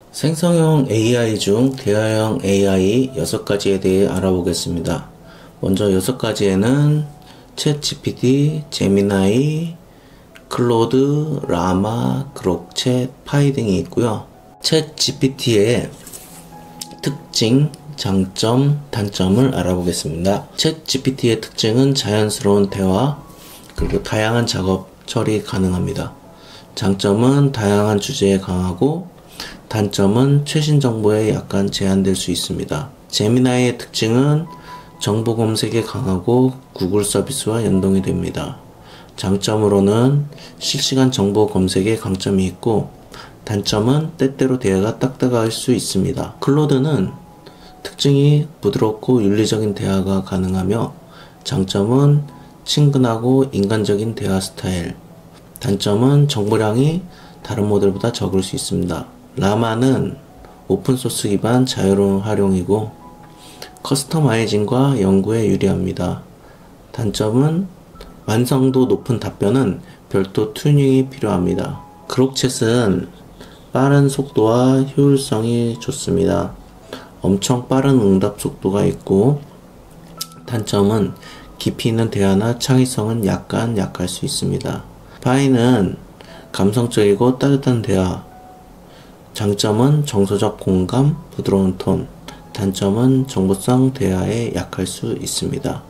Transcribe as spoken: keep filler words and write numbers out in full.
생성형 에이아이 중 대화형 에이아이 여섯 가지에 대해 알아보겠습니다. 먼저 여섯 가지에는 챗지피티, 제미나이, 클로드, 라마, 그록챗, 파이 등이 있고요. 챗지피티의 특징, 장점, 단점을 알아보겠습니다. 챗지피티의 특징은 자연스러운 대화, 그리고 다양한 작업 처리 가능합니다. 장점은 다양한 주제에 강하고, 단점은 최신 정보에 약간 제한될 수 있습니다. 제미나이의 특징은 정보 검색에 강하고 구글 서비스와 연동이 됩니다. 장점으로는 실시간 정보 검색에 강점이 있고, 단점은 때때로 대화가 딱딱할 수 있습니다. 클로드는 특징이 부드럽고 윤리적인 대화가 가능하며, 장점은 친근하고 인간적인 대화 스타일, 단점은 정보량이 다른 모델보다 적을 수 있습니다. 라마는 오픈소스 기반 자유로운 활용이고 커스터마이징과 연구에 유리합니다. 단점은 완성도 높은 답변은 별도 튜닝이 필요합니다. 그록챗은 빠른 속도와 효율성이 좋습니다. 엄청 빠른 응답 속도가 있고, 단점은 깊이 있는 대화나 창의성은 약간 약할 수 있습니다. 파이는 감성적이고 따뜻한 대화, 장점은 정서적 공감, 부드러운 톤, 단점은 정보성 대화에 약할 수 있습니다.